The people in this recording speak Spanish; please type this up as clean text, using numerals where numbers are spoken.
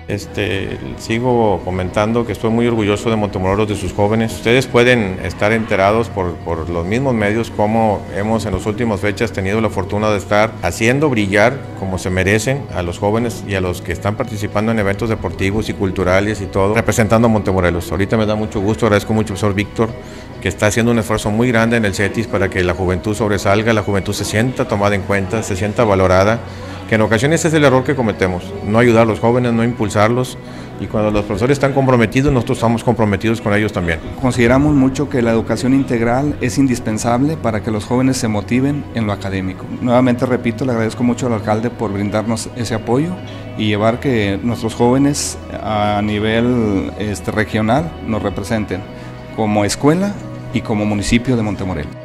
Sigo comentando que estoy muy orgulloso de Montemorelos, de sus jóvenes. Ustedes pueden estar enterados por los mismos medios cómo hemos en las últimas fechas tenido la fortuna de estar haciendo brillar como se merecen a los jóvenes y a los que están participando en eventos deportivos y culturales y todo, representando a Montemorelos. Ahorita me da mucho gusto, agradezco mucho al profesor Víctor, que está haciendo un esfuerzo muy grande en el CETIS para que la juventud sobresalga, la juventud se sienta tomada en cuenta, se sienta valorada, que en ocasiones es el error que cometemos, no ayudar a los jóvenes, no impulsarlos, y cuando los profesores están comprometidos, nosotros estamos comprometidos con ellos también. Consideramos mucho que la educación integral es indispensable para que los jóvenes se motiven en lo académico. Nuevamente repito, le agradezco mucho al alcalde por brindarnos ese apoyo y llevar que nuestros jóvenes a nivel regional nos representen como escuela y como municipio de Montemorelos.